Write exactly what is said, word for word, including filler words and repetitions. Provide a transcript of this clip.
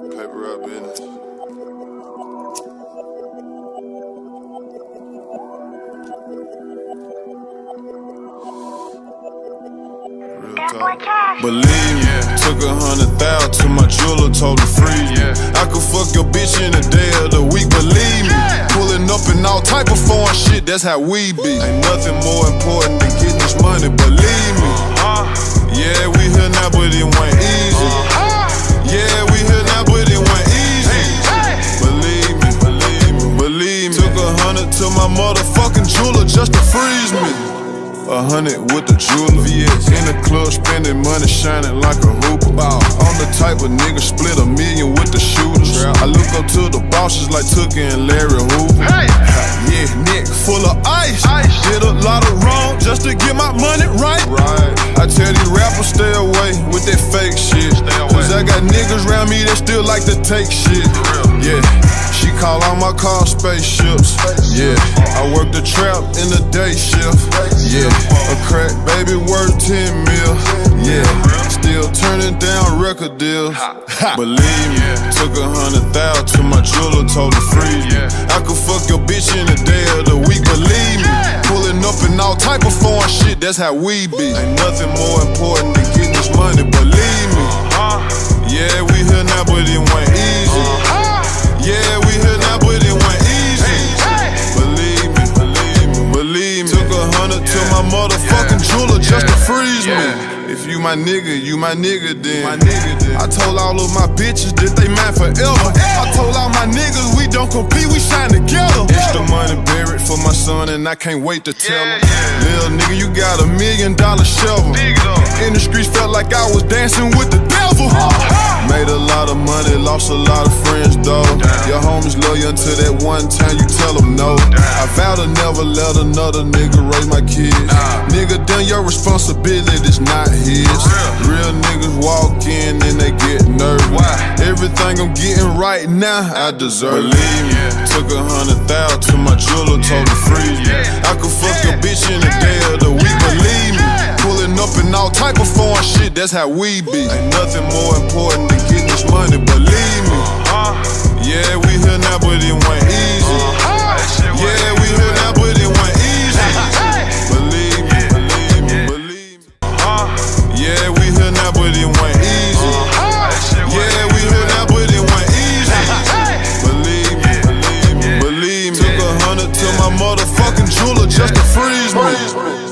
Paper up business. Real talk. Believe me, yeah. Took a hundred thousand to my jeweler, told her freeze me. Yeah. I could fuck your bitch in a day of the week, believe me. Yeah. Pulling up in all type of foreign shit, that's how we be. Ain't nothing more important than getting this money, believe me. Uh-huh. Yeah, we here now, but it went easy. Uh-huh. Yeah, we here now, but it went easy. Hey, hey. Believe me, believe me, believe me. Took a hundred to my motherfucking jeweler just to freeze me. A hundred with the jeweler, in the club spending money, shining like a hooper. I'm the type of nigga split a million with the shooters. I look up to the bosses like Tookie and Larry Hoover. Hey. Yeah, neck full of ice. ice. Did a lot of wrong just to get my money right. right. I tell these rappers stay away with that fake shit. Cause I got niggas around me that still like to take shit. Yeah. She call all my cars spaceships. Yeah, I work the trap in the day shift. Yeah, a crack baby worth ten mil. Yeah, still turning down record deals. Believe me, took a hundred thousand to my jeweler, told her freeze me. I could fuck your bitch in a day of the week, believe me. Pulling up in all type of foreign shit, that's how we be. Ain't nothing more important than getting this money, believe me. Yeah, we here now, but it went easy. Yeah, we here now, but it went easy. Hey, hey. Believe me, believe me, believe me. Took a hundred yeah. to my motherfucking yeah. jeweler just yeah. to freeze yeah. me. If you my nigga, you my nigga then. My nigga then. I told all of my bitches that they mine forever. I told all my niggas we don't compete, we shine together. Extra money buried for my son and I can't wait to tell him. Yeah, yeah. Little nigga, you got a million dollar shovel. In the streets felt like I was dancing with the devil. Made a lot of money, lost a lot of friends though. Damn. Your homies love you until that one time you tell them no. Damn. I vow to never let another nigga raise my kids. Nah. Nigga, done your responsibility, it's not his. Real. Real niggas walk in and they get nervous. Why? Everything I'm getting right now, I deserve. Believe me, yeah. Took a hundred thousand to my jeweler, told her freeze me. Yeah. I could fuck yeah. your bitch in a day of the week, believe me. Pulling up in all type of foreign shit, that's how we be. Ain't nothing more important than getting this money, believe me. Uh-huh. Yeah, we here now, but it went easy. Uh-huh. Yeah, we here now, but it went easy. Believe me, believe me, believe me. Uh-huh. Yeah, we here now, but it went easy. Uh-huh. Yeah, we here now, but it went easy. Believe me, believe me, believe me. Took a hundred to my motherfucking jeweler just to freeze me.